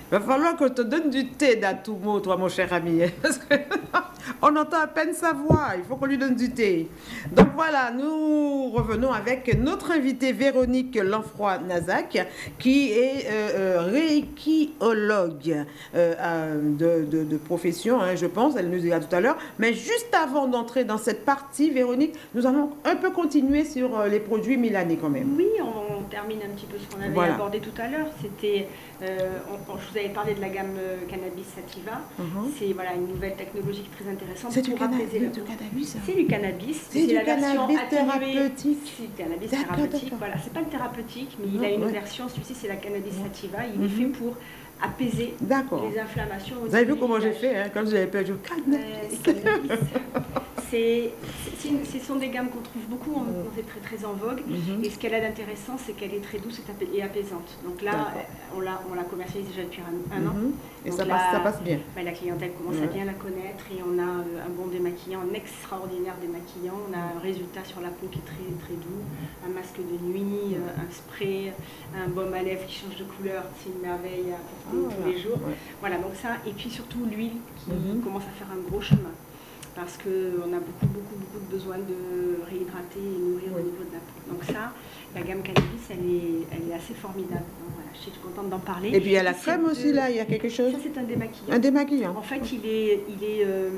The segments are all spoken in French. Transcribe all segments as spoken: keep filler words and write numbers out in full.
va falloir que je te donne du thé d'Atumo, toi, mon cher ami. Parce qu'on entend à peine sa voix. Il faut qu'on lui donne du thé. Donc voilà, nous revenons avec notre invitée Véronique Lanfroy-Nazac, qui est euh, euh, reikiologue euh, de, de, de profession, hein, je pense. Elle nous dira tout à l'heure. Mais juste avant d'entrer dans cette partie, Véronique, nous allons un peu continuer sur euh, les produits milanais quand même. Oui, on, on termine un petit peu ce qu'on avait voilà. abordé tout à l'heure. C'était, euh, on, on, je vous avais parlé de la gamme euh, Cannabis Sativa. Uh-huh. C'est voilà, une nouvelle technologie très intéressante. C'est du, cana du cannabis. C'est du cannabis. C'est du la cannabis thérapeutique. C'est du cannabis thérapeutique. Voilà, c'est pas le thérapeutique, mais il a une ouais. version. Celui-ci, c'est la Cannabis Sativa. Il mm-hmm. est fait pour apaiser les inflammations. Vous avez vu comment j'ai fait hein, quand j'avais perdu le cannabis. cannabis. C'est, ce sont des gammes qu'on trouve beaucoup, on, on est très très en vogue. Mm-hmm. Et ce qu'elle a d'intéressant, c'est qu'elle est très douce et apaisante. Donc là, on la, on la commercialise déjà depuis un, un mm-hmm. an. Et donc ça, là, passe, ça passe bien. Bah, la clientèle commence ouais. à bien la connaître et on a euh, un bon démaquillant, un extraordinaire démaquillant. On a un résultat sur la peau qui est très très doux, un masque de nuit, euh, un spray, un baume à lèvres qui change de couleur. C'est une merveille à porter oh, tous voilà. les jours. Ouais. Voilà, donc ça. Et puis surtout l'huile qui mm-hmm. commence à faire un gros chemin. Parce qu'on a beaucoup, beaucoup, beaucoup de besoin de réhydrater et nourrir oui. au niveau de la peau. Donc ça, la gamme cannabis, elle est, elle est assez formidable. Donc voilà, je suis contente d'en parler. Et puis il y a la crème de... aussi, là, il y a quelque chose. Ça, c'est un démaquillant. Un démaquillant. En fait, il est, il est, euh,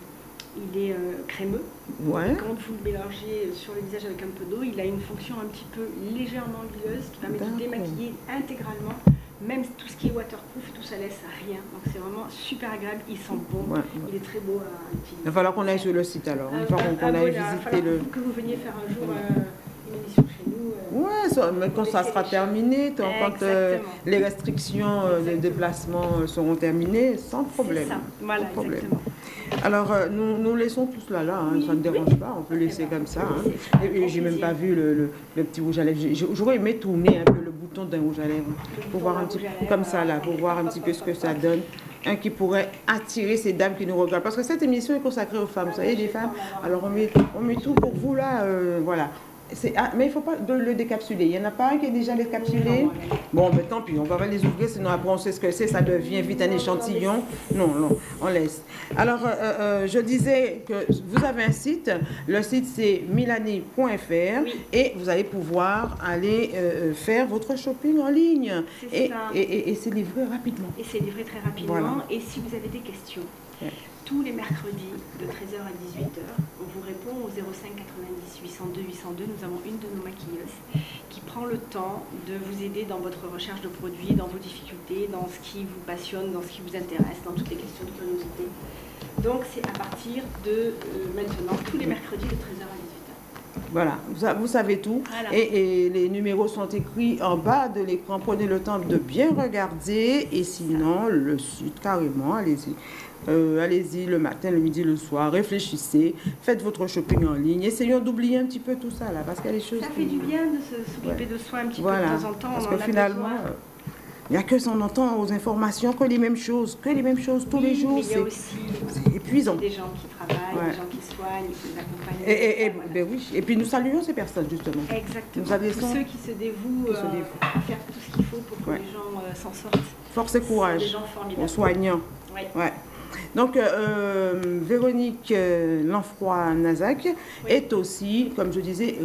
il est euh, crémeux. Ouais. Quand vous le mélangez sur le visage avec un peu d'eau, il a une fonction un petit peu légèrement huileuse qui permet de démaquiller intégralement. Même tout ce qui est waterproof, tout ça laisse rien. Donc c'est vraiment super agréable. Il sent bon. Ouais, ouais. Il est très beau à utiliser. Il va falloir qu'on aille sur le site alors. Il va falloir qu'on aille visiter le. Que vous veniez faire un jour euh, une émission chez nous. Euh, ouais, ça, mais quand ça sera terminé, quand, quand euh, les restrictions euh, de déplacement seront terminées, sans problème. Ça. Voilà, sans problème. Exactement. Alors, euh, nous, nous laissons tout cela là, hein, oui, ça ne dérange oui. pas, on peut laisser comme ça. Hein. Et, et j'ai même pas vu le, le, le petit rouge à lèvres. J'aurais aimé tourner un peu le bouton d'un rouge à lèvres, pour voir un petit peu, comme ça là, pour voir un petit peu ce que ça donne. Un qui pourrait attirer ces dames qui nous regardent. Parce que cette émission est consacrée aux femmes, vous savez, les femmes. Alors, on met, on met tout pour vous là, euh, voilà. Ah, mais il ne faut pas de le décapsuler. Il n'y en a pas un qui est déjà décapsulé. Bon, mais tant pis, on va pas les ouvrir, sinon après on sait ce que c'est, ça devient vite un échantillon. Non, non, on laisse. Alors, euh, euh, je disais que vous avez un site. Le site, c'est milani point F R oui. et vous allez pouvoir aller euh, faire votre shopping en ligne. Et, et, et, et c'est livré rapidement. Et c'est livré très rapidement. Voilà. Et si vous avez des questions, ouais. tous les mercredis de treize heures à dix-huit heures, on vous répond au zéro cinq quatre-vingt-dix huit cent deux huit cent deux. Nous avons une de nos maquilleuses qui prend le temps de vous aider dans votre recherche de produits, dans vos difficultés, dans ce qui vous passionne, dans ce qui vous intéresse, dans toutes les questions de curiosité. Donc c'est à partir de euh, maintenant, tous les mercredis de treize heures à dix-huit heures. Voilà, vous, vous savez tout. Voilà. Et, et les numéros sont écrits en bas de l'écran. Prenez le temps de bien regarder. Et sinon, le site, carrément, allez-y. Euh, allez-y le matin, le midi, le soir, réfléchissez, faites votre shopping en ligne, essayons d'oublier un petit peu tout ça là, parce qu'il y a des choses ça qui... fait du bien de s'occuper ouais. de soi un petit voilà. peu de temps en temps. Parce on que en finalement, il n'y a que ça, on entend aux informations que les mêmes choses, que les mêmes choses tous oui, les jours. C'est épuisant. Des gens qui travaillent, ouais. des gens qui soignent, qui nous accompagnent. Et, et, et, voilà. ben oui. et puis nous saluons ces personnes justement. Exactement. Nous tous ceux qui se dévouent euh, à faire tout ce qu'il faut pour que ouais. les gens euh, s'en sortent. Force et courage des gens formidables. aux soignants. Oui. Ouais. Donc, euh, Véronique euh, Lanfroy-Nazac oui. est aussi, comme je disais,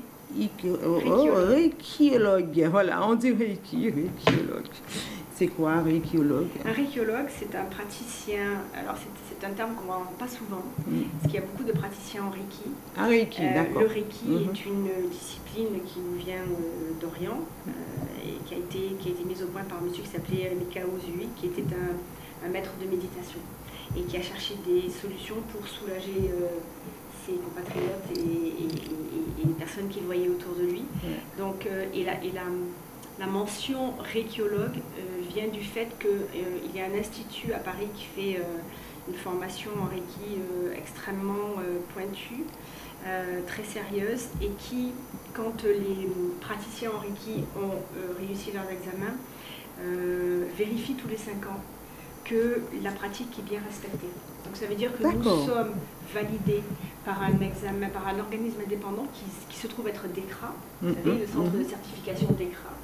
reikiologue. Voilà, on dit reiki, reikiologue. C'est quoi, un reikiologue? Un reikiologue, c'est un praticien, alors c'est un terme qu'on ne voit pas souvent, mm. parce qu'il y a beaucoup de praticiens en reiki. Un reiki, euh, d'accord. Le reiki mm-hmm. est une discipline qui nous vient euh, d'Orient euh, et qui a, été, qui a été mise au point par un monsieur qui s'appelait Mikao Usui, qui était un, un maître de méditation et qui a cherché des solutions pour soulager euh, ses compatriotes et, et, et, et les personnes qu'il voyait autour de lui. Mm. Donc, euh, et la, et la, la mention reikiologue euh, vient du fait qu'il euh, y a un institut à Paris qui fait euh, une formation en reiki euh, extrêmement euh, pointue, euh, très sérieuse, et qui, quand les praticiens en reiki ont euh, réussi leurs examens, euh, vérifie tous les cinq ans que la pratique est bien respectée. Donc ça veut dire que nous sommes validés par un examen, par un organisme indépendant qui, qui se trouve être DECRA, vous savez, le centre de certification DECRA,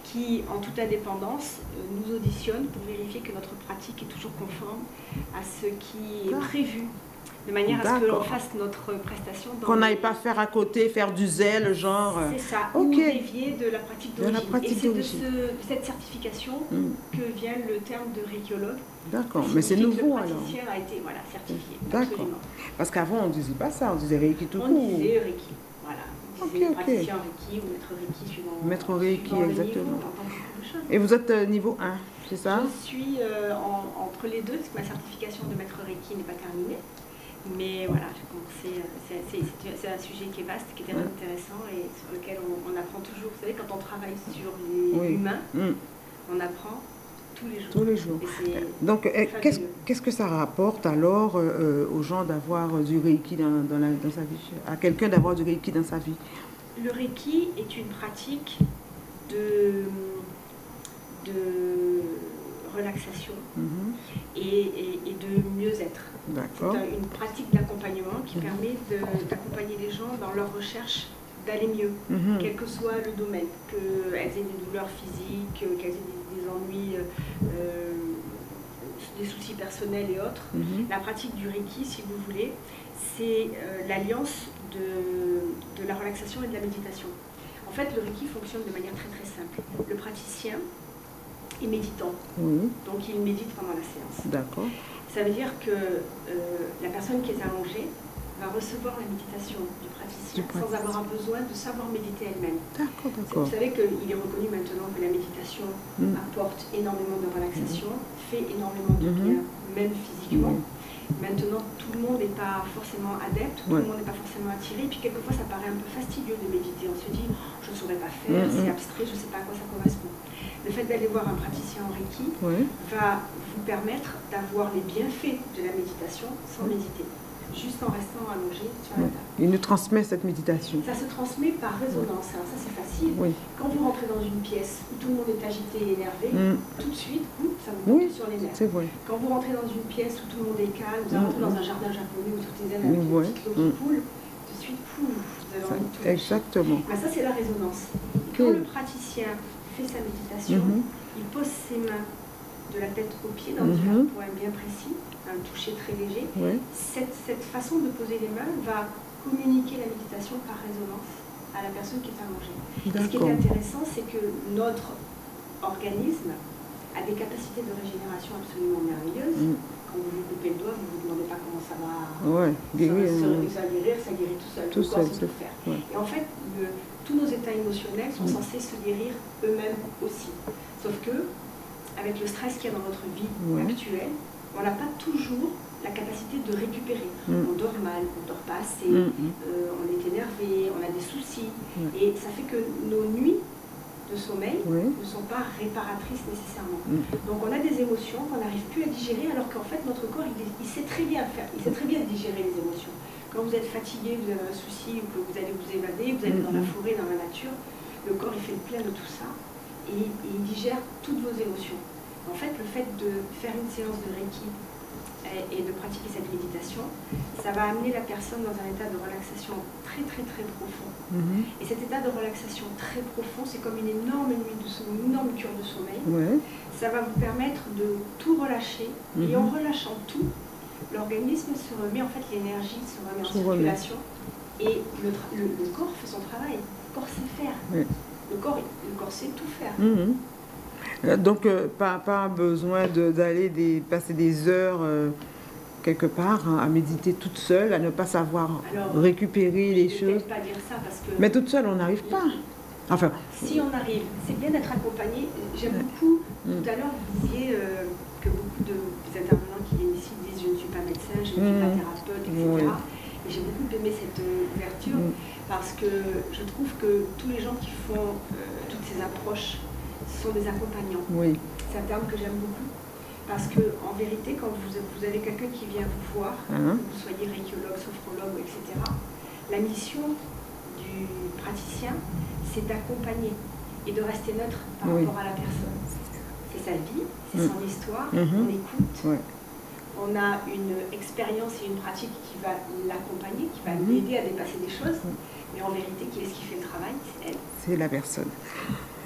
qui, en toute indépendance, nous auditionne pour vérifier que notre pratique est toujours conforme à ce qui est prévu, de manière à ce que l'on fasse notre prestation. Qu'on n'aille pas faire à côté, faire du zèle, genre... C'est ça, okay. ou dévier de la pratique d'origine. Et c'est de, ce, de cette certification mm. que vient le terme de reikiologue. D'accord, mais c'est nouveau alors. Le praticien a été voilà, certifié. D'accord. Parce qu'avant, on ne disait pas ça, on disait Reiki tout court. On disait Reiki, voilà. On disait okay, praticien okay. Reiki ou maître Reiki suivant. Maître Reiki, suivant exactement. Niveau, et vous êtes euh, niveau un, c'est ça? Je suis euh, en, entre les deux, parce que ma certification de maître Reiki n'est pas terminée. Mais voilà, j'ai commencé. C'est un sujet qui est vaste, qui est très intéressant et sur lequel on, on apprend toujours. Vous savez, quand on travaille sur les oui. humains, mm. on apprend tous les jours. Tous les jours. Donc, qu'est-ce qu'est-ce que ça rapporte alors euh, aux gens d'avoir du Reiki dans, dans, la, dans sa vie, à quelqu'un d'avoir du Reiki dans sa vie? Le Reiki est une pratique de, de relaxation mm-hmm. et, et, et de mieux-être. C'est une pratique d'accompagnement qui mm-hmm. permet d'accompagner les gens dans leur recherche d'aller mieux, mm-hmm. quel que soit le domaine, qu'elles aient des douleurs physiques, qu'elles aient des, des ennuis, euh, des soucis personnels et autres. Mm-hmm. La pratique du Reiki, si vous voulez, c'est euh, l'alliance de, de la relaxation et de la méditation. En fait, le Reiki fonctionne de manière très très simple. Le praticien est méditant, oui. donc il médite pendant la séance. D'accord. Ça veut dire que euh, la personne qui est allongée va recevoir la méditation du praticien, du praticien. sans avoir besoin de savoir méditer elle-même. D'accord, d'accord. Vous savez qu'il est reconnu maintenant que la méditation mm. apporte énormément de relaxation, mm. fait énormément de bien, mm-hmm. même physiquement. Mm. Maintenant, tout le monde n'est pas forcément adepte, tout ouais. le monde n'est pas forcément attiré, puis quelquefois ça paraît un peu fastidieux de méditer. On se dit, je ne saurais pas faire, mm-hmm. c'est abstrait, je ne sais pas à quoi ça correspond. Le fait d'aller voir un praticien en Reiki ouais. va vous permettre d'avoir les bienfaits de la méditation sans méditer, juste en restant allongé sur la table. Il nous transmet cette méditation. Ça se transmet par résonance, alors ça c'est facile. Oui. Quand vous rentrez dans une pièce où tout le monde est agité et énervé, mm. tout de suite, ça vous monte oui, sur les nerfs. Vrai. Quand vous rentrez dans une pièce où tout le monde est calme, vous rentrez mm. dans un jardin japonais où tout est zen avec une petite eau qui coule, tout de suite, pouf, vous avez envie de tout. Exactement. Ben, ça c'est la résonance. Et quand le praticien fait sa méditation, mm-hmm. il pose ses mains de la tête aux pieds dans mm-hmm. un point bien précis, un toucher très léger. Oui. Cette, cette façon de poser les mains va communiquer la méditation par résonance à la personne qui est allongée. Ce qui est intéressant, c'est que notre organisme a des capacités de régénération absolument merveilleuses. Mm. Quand vous vous coupez le doigt, vous ne vous demandez pas comment ça va ouais, guérir, ça, euh... ça va guérir, ça guérit tout seul. Tout le corps seul, sait tout faire. Ouais. Et en fait, le, tous nos états émotionnels sont mm. censés se guérir eux-mêmes aussi. Sauf que, avec le stress qu'il y a dans notre vie ouais. actuelle, on n'a pas toujours la capacité de récupérer. Mm. On dort mal, on ne dort pas assez, mm. euh, on est énervé, on a des soucis. Mm. Et ça fait que nos nuits de sommeil oui. ne sont pas réparatrices nécessairement. Mm. Donc on a des émotions qu'on n'arrive plus à digérer alors qu'en fait notre corps il, il sait très bien faire, il sait très bien digérer les émotions. Quand vous êtes fatigué, vous avez un souci ou que vous allez vous évader, vous allez mm. dans la forêt, dans la nature, le corps il fait le plein de tout ça et, et il digère toutes vos émotions. En fait, le fait de faire une séance de Reiki et de pratiquer cette méditation, ça va amener la personne dans un état de relaxation très très très profond. Mm-hmm. Et cet état de relaxation très profond, c'est comme une énorme nuit de sommeil, une énorme cure de sommeil. Ouais. Ça va vous permettre de tout relâcher. Mm-hmm. Et en relâchant tout, l'organisme se remet, en fait l'énergie se remet en circulation. Et le, le, le corps fait son travail. Le corps sait faire. Ouais. Le, corps, le corps sait tout faire. Mm-hmm. Donc, euh, pas, pas besoin d'aller de, passer des heures euh, quelque part hein, à méditer toute seule, à ne pas savoir Alors, récupérer les choses. Je ne vais pas dire ça parce que... Mais toute seule, on n'arrive pas. Enfin... Si on arrive, c'est bien d'être accompagné. J'aime ouais. beaucoup, mm. tout à l'heure, vous disiez euh, que beaucoup de, des intervenants qui viennent ici disent « je ne suis pas médecin, je ne suis mm. pas thérapeute, et cetera Oui. » Et j'ai beaucoup aimé cette euh, ouverture mm. parce que je trouve que tous les gens qui font euh, toutes ces approches sont des accompagnants. Oui. C'est un terme que j'aime beaucoup parce que en vérité, quand vous, vous avez quelqu'un qui vient vous voir, uh-huh. que vous soyez reikiologue, sophrologue, et cetera, la mission du praticien, c'est d'accompagner et de rester neutre par oui. rapport à la personne. C'est sa vie, c'est mm. son histoire, mm-hmm. on écoute, ouais. on a une expérience et une pratique qui va l'accompagner, qui va l'aider mm. à dépasser des choses, mm. mais en vérité, qui est-ce qui fait le travail? C'est elle. C'est la personne.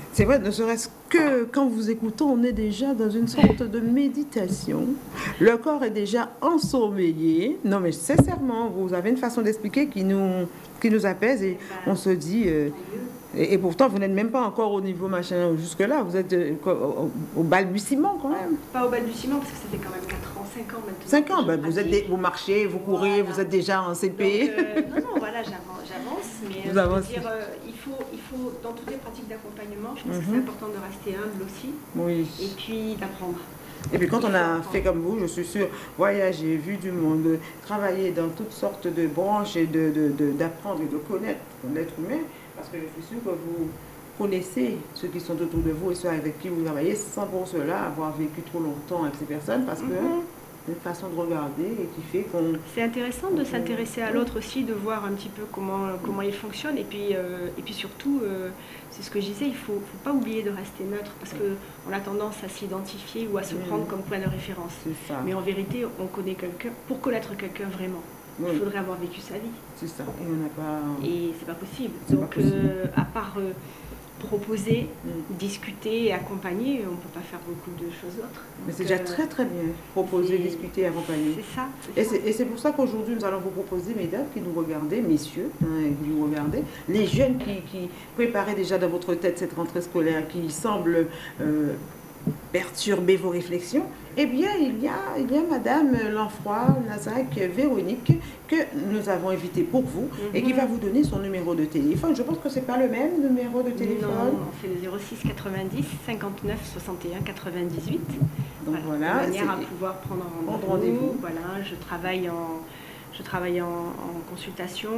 C'est vrai, ne serait-ce que quand vous écoutez, on est déjà dans une sorte de méditation. Le corps est déjà ensommeillé. Non, mais sincèrement, vous avez une façon d'expliquer qui nous, qui nous apaise et on se dit... euh, et, et pourtant, vous n'êtes même pas encore au niveau machin jusque-là. Vous êtes euh, au, au balbutiement quand même. Pas au balbutiement, parce que ça fait quand même quatre ans, cinq ans maintenant. cinq ans, ben, vous, êtes des, vous marchez, vous courez, voilà. Vous êtes déjà en C P. Donc, euh, non, non, voilà, j'avance. Mais vous euh, avancez. Je veux dire, euh, il, faut, il faut, dans toutes les pratiques d'accompagnement, je pense mm-hmm. que c'est important de rester humble aussi. Oui. Et puis d'apprendre. Et puis quand on a fait comme vous, je suis sûre, voyager, vu du monde, travailler dans toutes sortes de branches et d'apprendre de, de, et de connaître l'être humain, parce que je suis sûre que vous connaissez ceux qui sont autour de vous et ceux avec qui vous travaillez, sans pour cela avoir vécu trop longtemps avec ces personnes, parce que mm-hmm. c'est une façon de regarder et qui fait qu'on... C'est intéressant de s'intéresser à l'autre aussi, de voir un petit peu comment, comment il fonctionne, et puis, euh, et puis surtout... Euh, c'est ce que je disais, il ne faut, faut pas oublier de rester neutre parce qu'on a tendance à s'identifier ou à se prendre comme point de référence. Mais en vérité, on connaît quelqu'un, pour connaître quelqu'un vraiment, oui. Il faudrait avoir vécu sa vie. C'est ça, et on n'a pas... Et c'est pas possible. Donc, pas possible. Euh, à part euh, proposer, mm. discuter et accompagner, on ne peut pas faire beaucoup de choses d'autres. Mais c'est déjà euh, très très bien, proposer, discuter et accompagner. C'est ça. Et c'est pour ça qu'aujourd'hui, nous allons vous proposer, mesdames qui nous regardez, messieurs, hein, qui nous regardez, les jeunes qui, qui préparaient déjà dans votre tête cette rentrée scolaire, qui semble euh, perturber vos réflexions, eh bien, il y a, il y a Madame Lanfroy Nazac Véronique que nous avons invitée pour vous mm-hmm. et qui va vous donner son numéro de téléphone. Je pense que ce n'est pas le même numéro de téléphone. Non, on fait le zéro six quatre-vingt-dix cinquante-neuf soixante et un quatre-vingt-dix-huit. Donc voilà, voilà de manière à pouvoir prendre un rendez-vous. Voilà, je travaille en, je travaille en, en consultation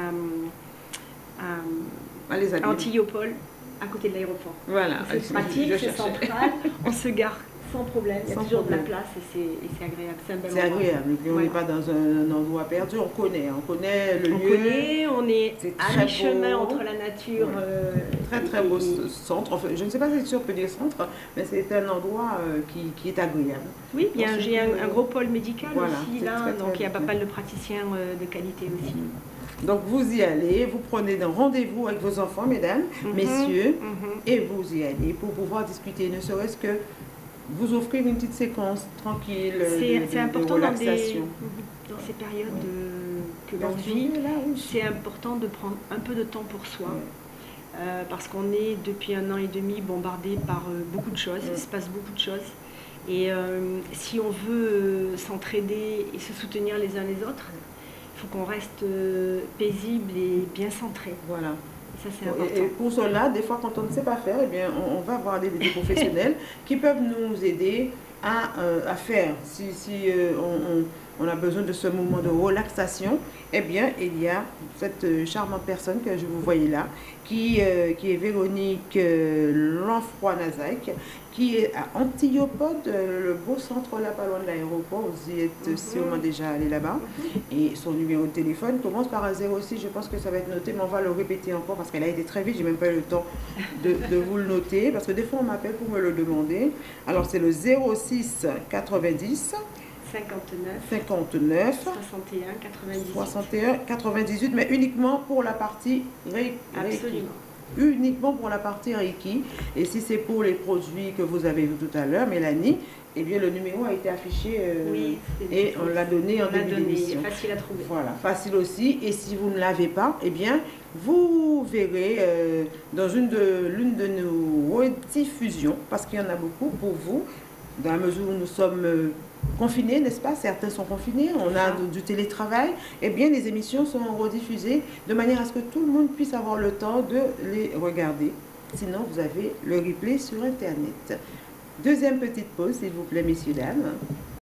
à, à, à Antillopole, à côté de l'aéroport. Voilà, c'est pratique, c'est central, on se gare sans problème, il y a sans toujours problème. De la place et c'est agréable. C'est agréable, on n'est ouais. pas dans un, un endroit perdu, on connaît, on connaît le on lieu. On connaît, on est, est à mi-chemin entre la nature. Ouais. Euh, très très beau et... centre, enfin, je ne sais pas si on peut dire centre, mais c'est un endroit euh, qui, qui est agréable. Oui, j'ai un, un gros pôle médical voilà, aussi là, très, donc très il y a pas mal de praticiens euh, de qualité aussi. Donc vous y allez, vous prenez un rendez-vous avec vos enfants, mesdames, mm-hmm, messieurs, mm-hmm. et vous y allez pour pouvoir discuter, ne serait-ce que vous offrir une petite séquence tranquille de, de, important de relaxation. Dans, des, dans ces périodes de, que l'on vit, oui. C'est important de prendre un peu de temps pour soi. Ouais. Euh, parce qu'on est depuis un an et demi bombardé par euh, beaucoup de choses, ouais. Il se passe beaucoup de choses. Et euh, si on veut euh, s'entraider et se soutenir les uns les autres, il faut qu'on reste euh, paisible et bien centré. Voilà. Ça, c'est important. Et pour cela, des fois, quand on ne sait pas faire, eh bien, on, on va voir des, des professionnels qui peuvent nous aider à, euh, à faire. Si, si euh, on, on, on a besoin de ce moment de relaxation, eh bien, il y a cette euh, charmante personne que je vous voyais là, qui, euh, qui est Véronique euh, Lanfroy Nazac, qui est à Antillopole, le beau centre là, pas loin de l'aéroport. Vous y êtes mm-hmm. sûrement déjà allé là-bas. Mm-hmm. Et son numéro de téléphone commence par un zéro six. Je pense que ça va être noté, mais on va le répéter encore parce qu'elle a été très vite. J'ai même pas eu le temps de, de vous le noter parce que des fois on m'appelle pour me le demander. Alors c'est le zéro six quatre-vingt-dix cinquante-neuf, cinquante-neuf soixante et un quatre-vingt-dix-huit. soixante et un quatre-vingt-dix-huit, mais uniquement pour la partie Reiki. Absolument. Uniquement pour la partie Reiki. Et si c'est pour les produits que vous avez vu tout à l'heure, Mélanie, eh bien le numéro a été affiché euh, oui, et on l'a donné en début d'émission. Facile à trouver. Voilà, facile aussi. Et si vous ne l'avez pas, eh bien vous verrez euh, dans une de l'une de nos rediffusions, parce qu'il y en a beaucoup pour vous, dans la mesure où nous sommes euh, confinés, n'est-ce pas? Certains sont confinés, on a du, du télétravail. Eh bien, les émissions sont rediffusées de manière à ce que tout le monde puisse avoir le temps de les regarder. Sinon, vous avez le replay sur Internet. Deuxième petite pause, s'il vous plaît, messieurs, dames.